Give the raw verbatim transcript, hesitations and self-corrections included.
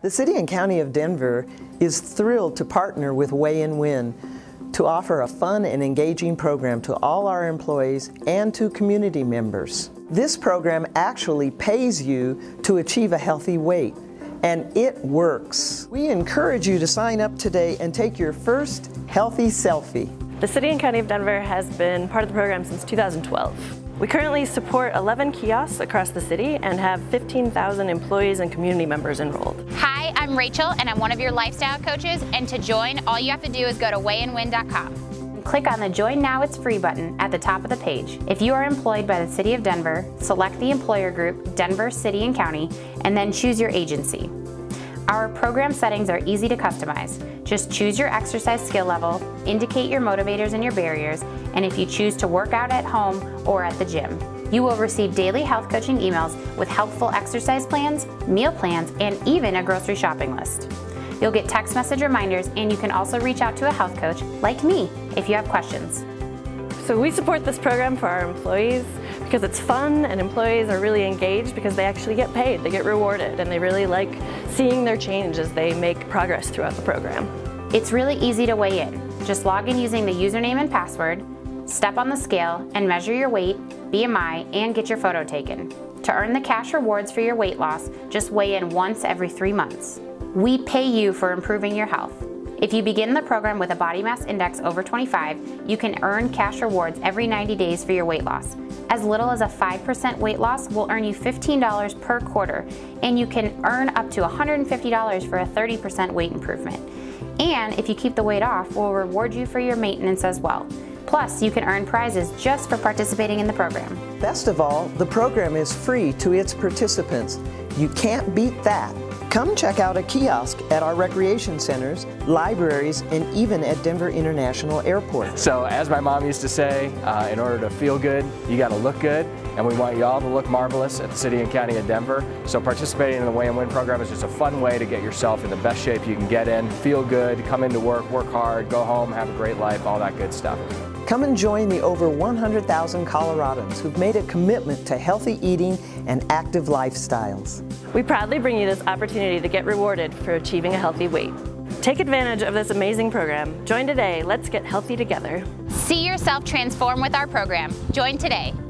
The City and County of Denver is thrilled to partner with Weigh and Win to offer a fun and engaging program to all our employees and to community members. This program actually pays you to achieve a healthy weight, and it works. We encourage you to sign up today and take your first healthy selfie. The City and County of Denver has been part of the program since two thousand twelve. We currently support eleven kiosks across the city and have fifteen thousand employees and community members enrolled. Hi, I'm Rachel and I'm one of your lifestyle coaches, and to join, all you have to do is go to weigh and win dot com. Click on the Join Now It's Free button at the top of the page. If you are employed by the City of Denver, select the employer group Denver, City and County, and then choose your agency. Our program settings are easy to customize. Just choose your exercise skill level, indicate your motivators and your barriers, and if you choose to work out at home or at the gym. You will receive daily health coaching emails with helpful exercise plans, meal plans, and even a grocery shopping list. You'll get text message reminders, and you can also reach out to a health coach like me if you have questions. So we support this program for our employees because it's fun and employees are really engaged because they actually get paid, they get rewarded, and they really like seeing their change as they make progress throughout the program. It's really easy to weigh in. Just log in using the username and password, step on the scale, and measure your weight, B M I, and get your photo taken. To earn the cash rewards for your weight loss, just weigh in once every three months. We pay you for improving your health. If you begin the program with a body mass index over twenty-five, you can earn cash rewards every ninety days for your weight loss. As little as a five percent weight loss will earn you fifteen dollars per quarter, and you can earn up to one hundred fifty dollars for a thirty percent weight improvement. And if you keep the weight off, we'll reward you for your maintenance as well. Plus, you can earn prizes just for participating in the program. Best of all, the program is free to its participants. You can't beat that. Come check out a kiosk at our recreation centers, libraries, and even at Denver International Airport. So as my mom used to say, uh, in order to feel good, you got to look good, and we want you all to look marvelous at the City and County of Denver. So participating in the Weigh and Win program is just a fun way to get yourself in the best shape you can get in, feel good, come into work, work hard, go home, have a great life, all that good stuff. Come and join the over one hundred thousand Coloradans who've made a commitment to healthy eating and active lifestyles. We proudly bring you this opportunity to get rewarded for achieving a healthy weight. Take advantage of this amazing program. Join today. Let's get healthy together. See yourself transform with our program. Join today.